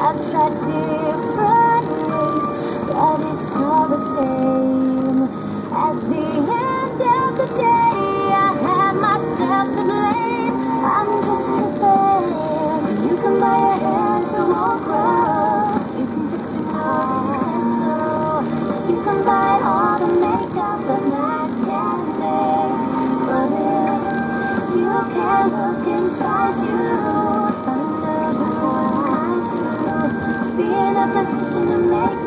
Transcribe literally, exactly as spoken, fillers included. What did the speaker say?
I've tried different ways, but it's all the same. At the end of the day, I have myself to blame. I'm just tripping. You can buy a hair if it won't grow. You can fix your nose and slow. You can buy all the makeup that man can make. But if you can look inside you, find out who I am to be in a position to make